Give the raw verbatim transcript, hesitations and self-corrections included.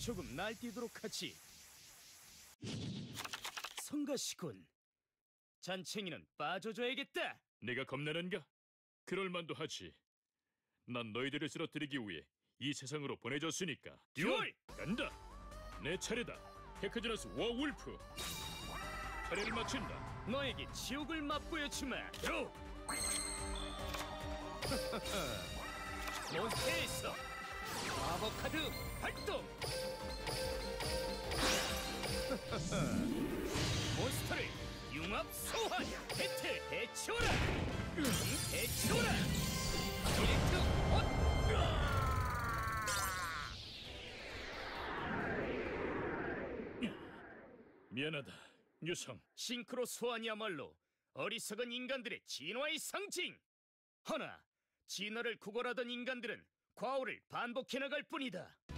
조금 날뛰도록 하지. 성가시군. 잔챙이는 빠져줘야겠다. 내가 겁나는가? 그럴 만도 하지. 난 너희들을 쓰러뜨리기 위해 이 세상으로 보내졌으니까. 듀얼! 간다. 내 차례다. 헤크저너스 워울프. 차례를 마친다. 너에게 지옥을 맛보여주마. 요! 몬스터에서 마법 카드 발동. 몬스터를 융합 소환. 배틀 해치워라. 해치워라. 디렉트 헛. 미안하다, 유성. 싱크로 소환이야말로 어리석은 인간들의 진화의 상징. 허나 진화를 구걸하던 인간들은 과오를 반복해 나갈 뿐이다.